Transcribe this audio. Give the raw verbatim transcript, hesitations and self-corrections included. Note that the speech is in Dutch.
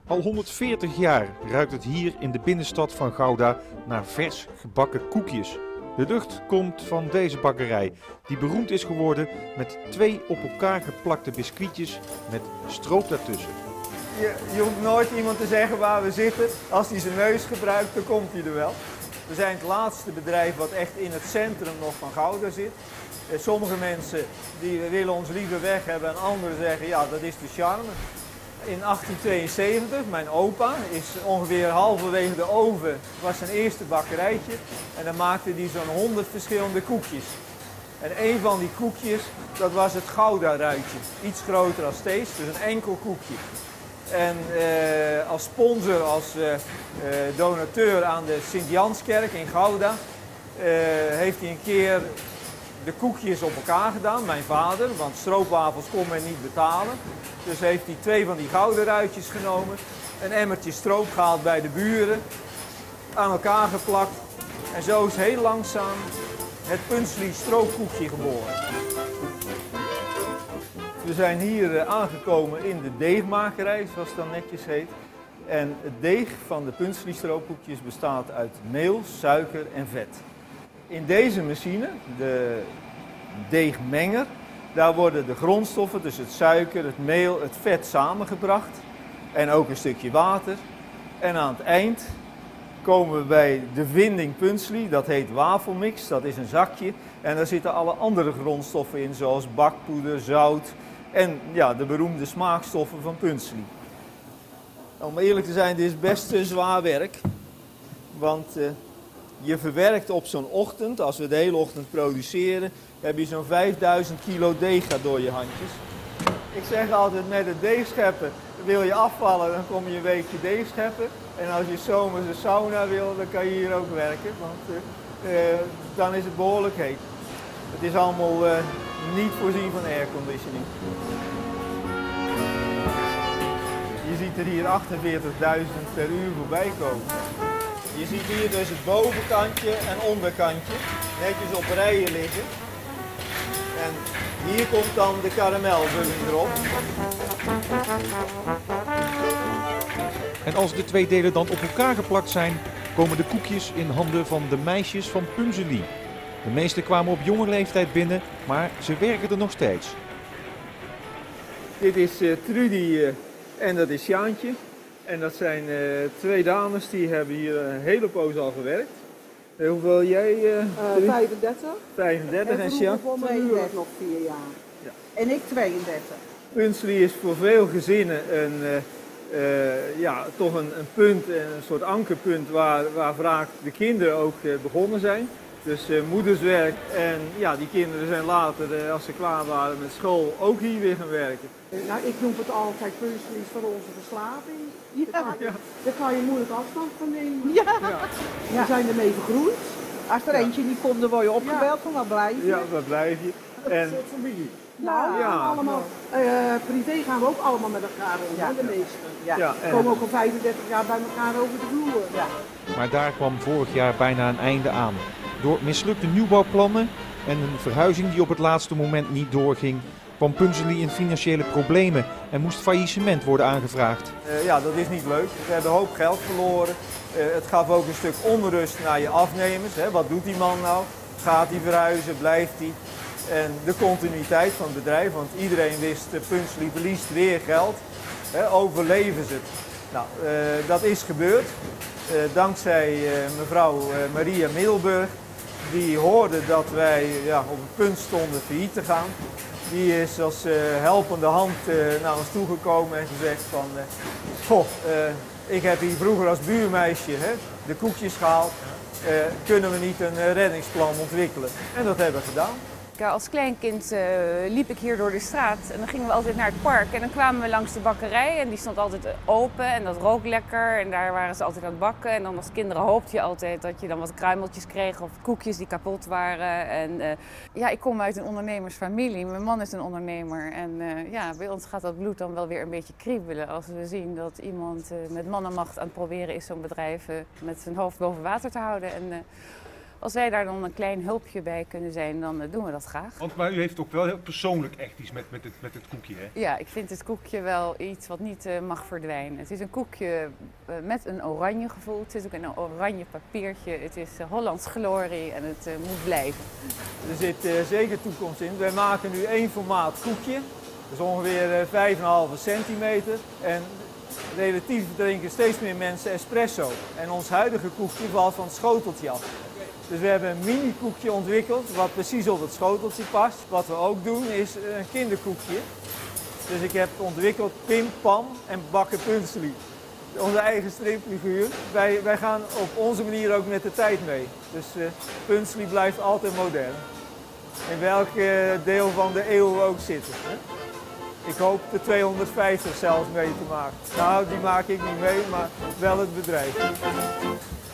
Al honderdveertig jaar ruikt het hier in de binnenstad van Gouda naar vers gebakken koekjes. De lucht komt van deze bakkerij, die beroemd is geworden met twee op elkaar geplakte biscuitjes met stroop daartussen. Je, je hoeft nooit iemand te zeggen waar we zitten. Als hij zijn neus gebruikt, dan komt hij er wel. We zijn het laatste bedrijf wat echt in het centrum nog van Gouda zit. Sommige mensen die willen ons liever weg hebben en anderen zeggen ja, dat is de charme. In achttien tweeënzeventig, mijn opa, is ongeveer halverwege de oven, was zijn eerste bakkerijtje. En dan maakte hij zo'n honderd verschillende koekjes. En een van die koekjes, dat was het Gouda-ruitje. Iets groter dan steeds, dus een enkel koekje. En eh, als sponsor, als eh, eh, donateur aan de Sint-Janskerk in Gouda, eh, heeft hij een keer de koekjes op elkaar gedaan, mijn vader, want stroopwafels kon men niet betalen. Dus heeft hij twee van die gouden ruitjes genomen, een emmertje stroop gehaald bij de buren, aan elkaar geplakt. En zo is heel langzaam het Puntsli stroopkoekje geboren. We zijn hier aangekomen in de deegmakerij, zoals het dan netjes heet. En het deeg van de Puntsli stroopkoekjes bestaat uit meel, suiker en vet. In deze machine, de deegmenger, daar worden de grondstoffen, dus het suiker, het meel, het vet samengebracht. En ook een stukje water. En aan het eind komen we bij de vinding Puntsli, dat heet wafelmix, dat is een zakje. En daar zitten alle andere grondstoffen in, zoals bakpoeder, zout en ja, de beroemde smaakstoffen van Puntsli. Om eerlijk te zijn, dit is best zwaar werk. Want uh, je verwerkt op zo'n ochtend, als we de hele ochtend produceren, heb je zo'n vijfduizend kilo deeg gaat door je handjes. Ik zeg altijd, met het deegscheppen wil je afvallen, dan kom je een weekje deegscheppen. En als je zomers een sauna wil, dan kan je hier ook werken, want uh, uh, dan is het behoorlijk heet. Het is allemaal uh, niet voorzien van airconditioning. Je ziet er hier achtenveertigduizend per uur voorbij komen. Je ziet hier dus het bovenkantje en onderkantje netjes op rijen liggen. En hier komt dan de karamelvulling erop. En als de twee delen dan op elkaar geplakt zijn, komen de koekjes in handen van de meisjes van Puntsli. De meeste kwamen op jonge leeftijd binnen, maar ze werken er nog steeds. Dit is uh, Trudy uh, en dat is Sjaantje. En dat zijn uh, twee dames die hebben hier een hele poos al gewerkt. Uh, hoeveel jij? Uh, uh, vijfendertig. vijfendertig en Sjan? Voor mij nog vier jaar. Ja. En ik tweeëndertig. Puntsli is voor veel gezinnen een, uh, uh, ja, toch een, een punt, een soort ankerpunt waar, waar vaak de kinderen ook uh, begonnen zijn. Dus uh, moederswerk en ja, die kinderen zijn later, uh, als ze klaar waren met school, ook hier weer gaan werken. Nou, ik noem het altijd Puntsli is voor onze verslaving. Ja. Daar, kan je, ja. daar kan je moeilijk afstand van nemen. Ja. Ja. We zijn ermee vergroeid. Als er ja. eentje niet komt, dan word je opgebeld van waar blijf je? Ja, waar blijf je? En een soort familie. Nou, ja. allemaal, uh, privé gaan we ook allemaal met elkaar om, ja. de meesten. Ja. Ja, we komen ook al vijfendertig jaar bij elkaar over de vloer. Ja. Maar daar kwam vorig jaar bijna een einde aan. Door mislukte nieuwbouwplannen en een verhuizing die op het laatste moment niet doorging, kwam Puntsli in financiële problemen en moest faillissement worden aangevraagd. Uh, ja, dat is niet leuk. We hebben een hoop geld verloren. Uh, het gaf ook een stuk onrust naar je afnemers. Hè. Wat doet die man nou? Gaat hij verhuizen? Blijft hij? En de continuïteit van het bedrijf, want iedereen wist, uh, Puntsli verliest weer geld. Hè, overleven ze het? Nou, uh, dat is gebeurd. Uh, dankzij uh, mevrouw uh, Maria Middelburg, die hoorde dat wij ja, op het punt stonden failliet te gaan. Die is als uh, helpende hand uh, naar ons toegekomen en gezegd van, uh, goh, uh, ik heb hier vroeger als buurmeisje hè, de koekjes gehaald. Uh, kunnen we niet een uh, reddingsplan ontwikkelen? En dat hebben we gedaan. Als kleinkind uh, liep ik hier door de straat en dan gingen we altijd naar het park. En dan kwamen we langs de bakkerij en die stond altijd open en dat rook lekker. En daar waren ze altijd aan het bakken. En dan als kinderen hoopte je altijd dat je dan wat kruimeltjes kreeg of koekjes die kapot waren. En uh, ja, ik kom uit een ondernemersfamilie. Mijn man is een ondernemer. En uh, ja, bij ons gaat dat bloed dan wel weer een beetje kriebelen als we zien dat iemand uh, met mannenmacht aan het proberen is zo'n bedrijf uh, met zijn hoofd boven water te houden. En, uh, Als wij daar dan een klein hulpje bij kunnen zijn, dan uh, doen we dat graag. Want maar u heeft ook wel heel persoonlijk echt iets met, met, het, met het koekje, hè? Ja, ik vind het koekje wel iets wat niet uh, mag verdwijnen. Het is een koekje uh, met een oranje gevoel. Het is ook een oranje papiertje. Het is uh, Hollands glorie en het uh, moet blijven. Er zit uh, zeker toekomst in. Wij maken nu één formaat koekje. Dat is ongeveer uh, vijf komma vijf centimeter. En relatief drinken steeds meer mensen espresso. En ons huidige koekje valt van het schoteltje af. Dus we hebben een mini koekje ontwikkeld wat precies op het schoteltje past. Wat we ook doen is een kinderkoekje. Dus ik heb ontwikkeld Pim, Pam en Bakken Punsley. Onze eigen stripfiguur. Wij, wij gaan op onze manier ook met de tijd mee. Dus uh, Punsley blijft altijd modern. In welk uh, deel van de eeuw we ook zitten. Hè? Ik hoop de tweehonderdvijftig zelfs mee te maken. Nou, die maak ik niet mee, maar wel het bedrijf.